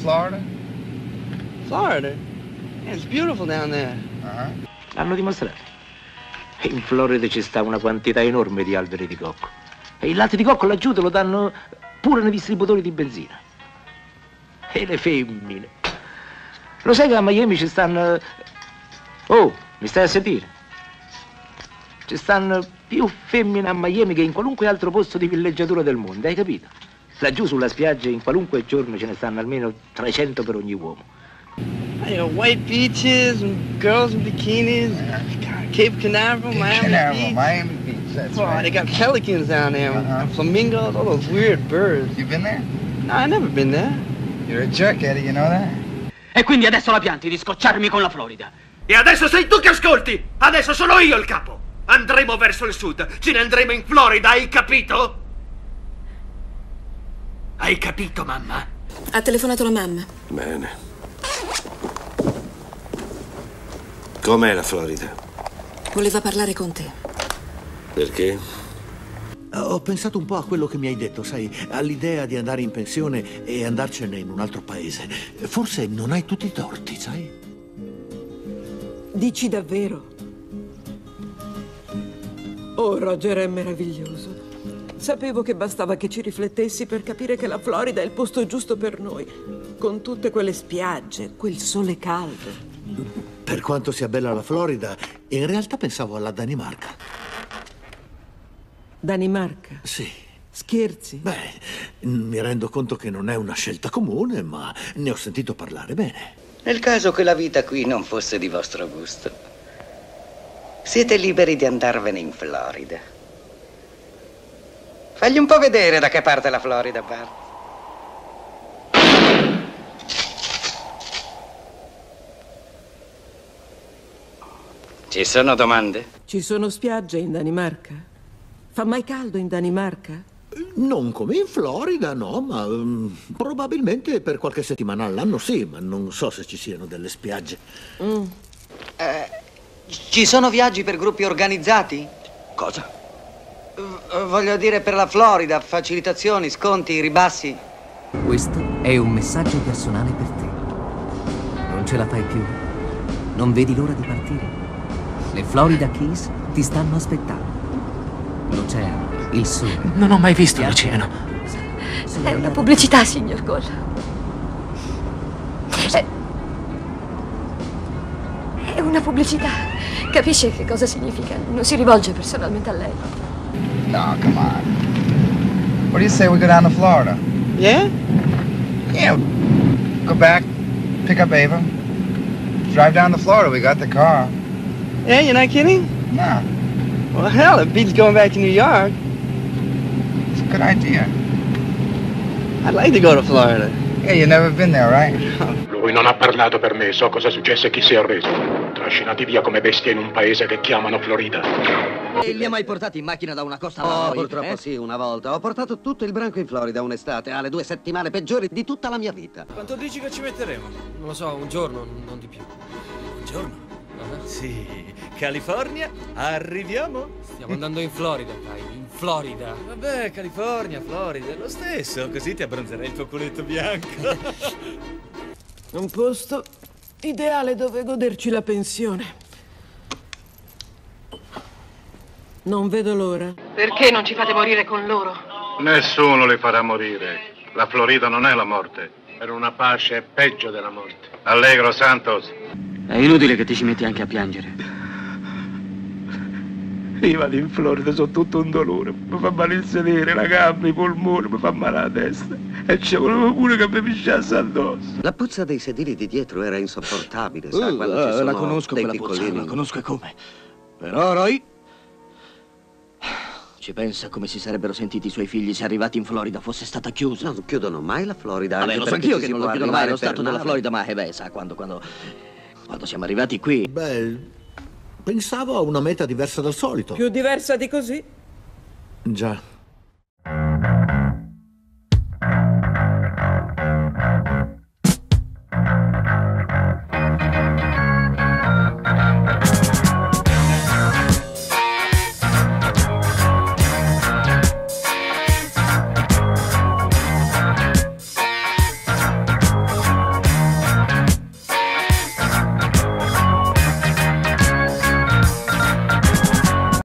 Florida? Florida? Yeah, it's beautiful down there. L'hanno dimostrato. In Florida ci sta una quantità enorme di alberi di cocco. E il latte di cocco laggiù te lo danno pure nei distributori di benzina. E le femmine. Lo sai che a Miami ci stanno... Oh, mi stai a sentire? Ci stanno più femmine a Miami che in qualunque altro posto di villeggiatura del mondo, hai capito? Laggiù sulla spiaggia in qualunque giorno ce ne stanno almeno 300 per ogni uomo. You know, white beaches and girls in bikinis. Cape Canaveral, Miami Beach, that's right. They got pelicans down there, and flamingos, all those weird birds. You been there? No, I never been there. You're a jerk, Eddie, you know that? E quindi adesso la pianti di scocciarmi con la Florida? E adesso sei tu che ascolti! Adesso sono io il capo! Andremo verso il sud, ce ne andremo in Florida, hai capito? Hai capito, mamma? Ha telefonato la mamma. Bene. Com'è la Florida? Voleva parlare con te. Perché? Ho pensato un po' a quello che mi hai detto, sai, all'idea di andare in pensione e andarcene in un altro paese. Forse non hai tutti i torti, sai? Dici davvero? Oh, Roger è meraviglioso. Sapevo che bastava che ci riflettessi per capire che la Florida è il posto giusto per noi, con tutte quelle spiagge, quel sole caldo. Per quanto sia bella la Florida, in realtà pensavo alla Danimarca. Danimarca? Sì. Scherzi? Beh, mi rendo conto che non è una scelta comune, ma ne ho sentito parlare bene. Nel caso che la vita qui non fosse di vostro gusto, siete liberi di andarvene in Florida. Fagli un po' vedere da che parte la Florida, Bart. Ci sono domande? Ci sono spiagge in Danimarca? Fa mai caldo in Danimarca? Non come in Florida, no, ma probabilmente per qualche settimana all'anno sì, ma non so se ci siano delle spiagge. Ci sono viaggi per gruppi organizzati? Cosa? Voglio dire per la Florida, facilitazioni, sconti, ribassi. Questo è un messaggio personale per te. Non ce la fai più? Non vedi l'ora di partire? Le Florida Keys ti stanno aspettando. L'oceano, il sole. Non ho mai visto l'oceano. È una pubblicità, signor Cole. È una pubblicità. Capisce che cosa significa? Non si rivolge personalmente a lei. No, come on. What do you say we go down to Florida? Yeah? Yeah. Go back, pick up Ava, drive down to Florida. We got the car. Yeah, you're not kidding? No. Well, hell, it beats going back to New York. It's a good idea. I'd like to go to Florida. Yeah, you've never been there, right? Lui non ha parlato per me, so cosa successe e chi si è arreso. Trascinati via come bestie in un paese che chiamano Florida. E li ha mai portati in macchina da una costa alla purtroppo sì, una volta. Ho portato tutto il branco in Florida un'estate, alle 2 settimane peggiori di tutta la mia vita. Quanto dici che ci metteremo? Non lo so, un giorno, non di più. Un giorno? Sì, California, arriviamo? Stiamo andando in Florida, dai, in Florida. Vabbè, California, Florida, è lo stesso, così ti abbronzerai il tuo culetto bianco. Un posto ideale dove goderci la pensione. Non vedo l'ora. Perché non ci fate morire con loro? Nessuno li farà morire. La Florida non è la morte. Per una pace è peggio della morte. Allegro, Santos. È inutile che ti ci metti anche a piangere. Io vado in Florida, sono tutto un dolore. Mi fa male il sedere, la gamba, i polmoni, mi fa male la testa. E ci voleva pure che mi pisciasse addosso. La puzza dei sedili di dietro era insopportabile, sa, quando ci sono la conosco dei quella piccolini. puzza, la conosco e come. Però, Roy, Ci pensa come si sarebbero sentiti i suoi figli se arrivati in Florida fosse stata chiusa? Non chiudono mai la Florida. Vabbè, anche lo so perché anch'io ci che si non può lo chiudono mai arrivare lo per stato della nave. Florida, ma sa, quando siamo arrivati qui... beh, pensavo a una meta diversa dal solito. Più diversa di così? Già.